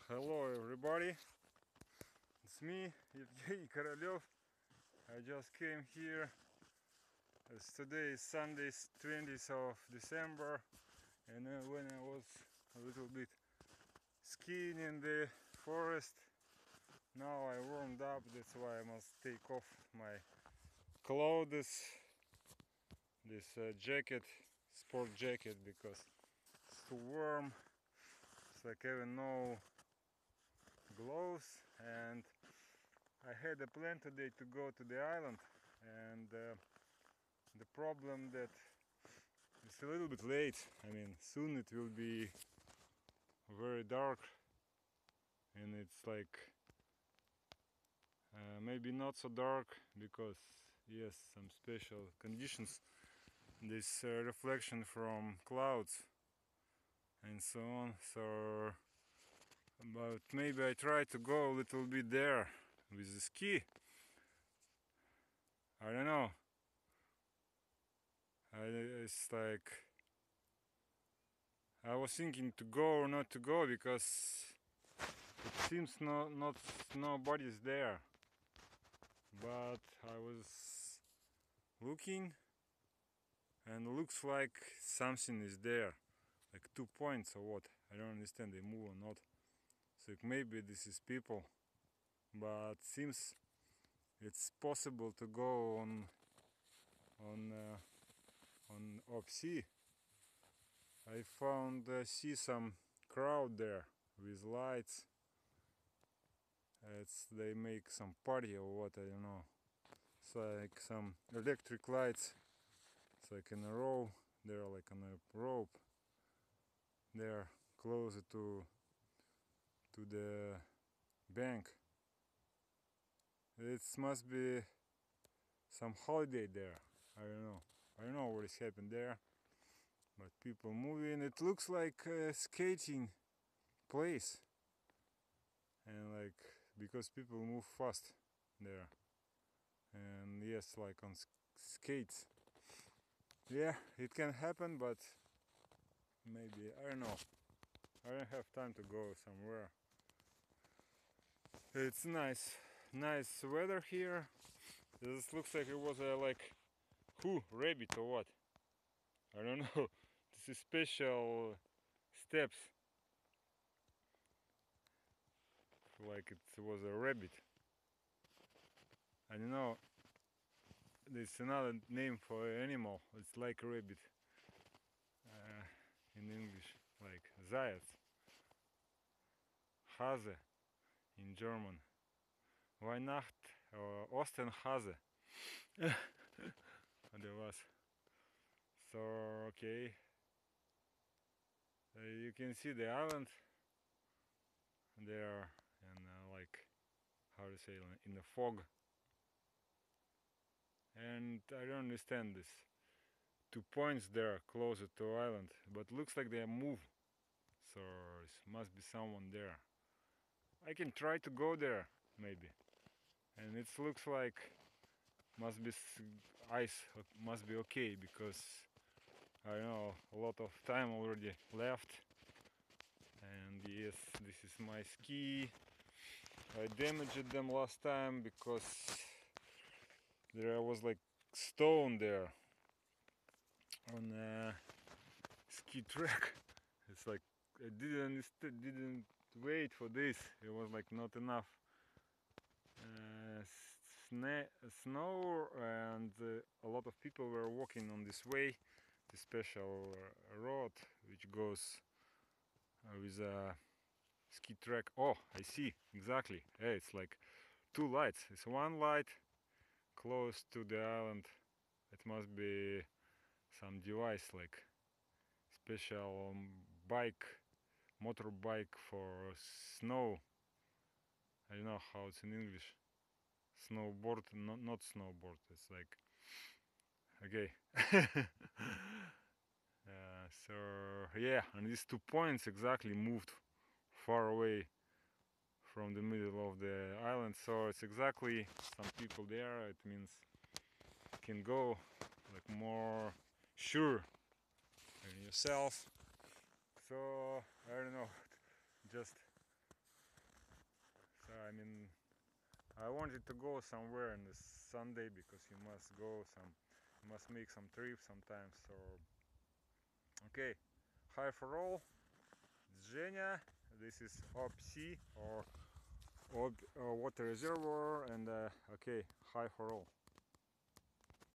Hello everybody, it's me, Evgeny Korolev. I just came here as today is Sunday, 20th of December, and when I was a little bit skiing in the forest, now I warmed up, that's why I must take off my clothes, this jacket, sport jacket, because it's too warm. It's like having no gloves, and I had a plan today to go to the island, and the problem that it's a little bit late. I mean, soon it will be very dark, and it's like maybe not so dark because yes, some special conditions, this reflection from clouds and so on. So but maybe I try to go a little bit there with the ski. I don't know. It's like I was thinking to go or not to go, because it seems nobody's there. But I was looking, and looks like something is there, like 2 points or what. I don't understand, they move or not. So maybe this is people, but seems it's possible to go on off sea. I found see some crowd there with lights. They make some party or what, I don't know. It's like some electric lights. It's like in a row. They're like on a rope. They're closer to the bank. It must be some holiday there. I don't know. I don't know what is happening there. But people moving. It looks like a skating place. And like, because people move fast there. And yes, like on skates. Yeah, it can happen, but maybe, I don't know. I don't have time to go somewhere. It's nice weather here. This looks like it was a rabbit or what? I don't know. This is special steps. Like it was a rabbit. I don't know. There's another name for an animal. It's like a rabbit in English, like Zаяц. Hase in German. Weihnacht or Osterhase. There was. So okay, you can see the island there, and like, how to say, in the fog. And I don't understand this 2 points there closer to island, but looks like they move. So it must be someone there. I can try to go there maybe, and it looks like must be ice, must be okay, because I know a lot of time already left. And yes, this is my ski. I damaged them last time because there was like stone there on a ski track. It's like I didn't wait for this. It was like not enough snow, and a lot of people were walking on this way, the special road which goes with a ski track. Oh, I see, exactly. Yeah, it's like 2 lights. It's 1 light close to the island. It must be some device, like special motorbike for snow. I don't know how it's in English. Snowboard, not snowboard. It's like, okay. So yeah, and these 2 points exactly moved far away from the middle of the island, so it's exactly some people there. It means you can go like more sure in yourself. So I don't know, just mean, I wanted to go somewhere on this Sunday because you must make some trips sometimes. So okay, hi for all. It's Zhenya. This is OPC or water reservoir, and okay, hi for all.